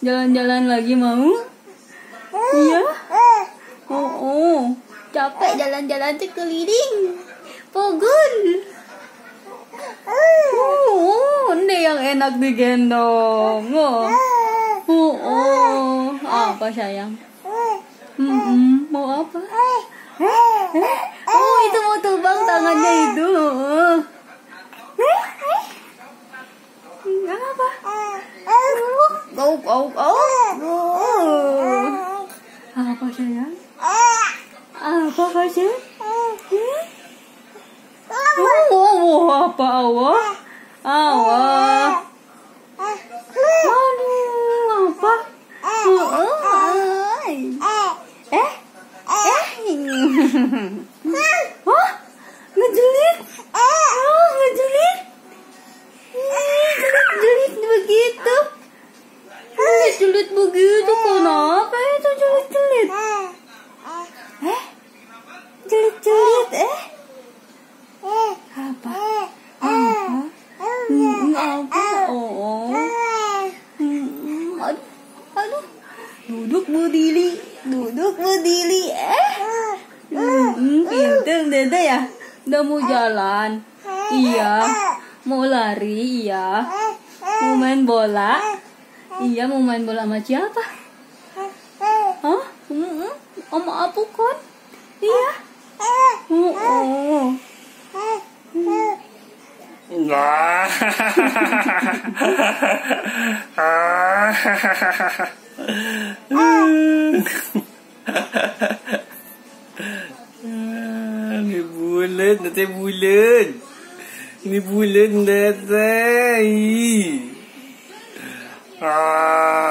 Jalan-jalan lagi mau? Iya? Oh, capek jalan-jalan keliling. Pogun. Ini yang enak digendong. Apa sayang? Mau apa? Itu mau terbang tangannya itu. Apa? Apa sayang? Apa sayang? Apa awak? Aduh, apa? Ngejelit? Ngejelit? Jelit begitu? Jelit begitu kenapa itu jelit-jelit? Jelit-jelit apa? Aduh. Duduk berdiri. Pintar Dede ya. Udah mau jalan. Iya. Mau lari. Iya. Mau main bola. Iya, mau main bola sama siapa? Hah? Sama Apu kan? Iya. Enggak. Ini bulan, nanti bulan. Ini bulan nanti.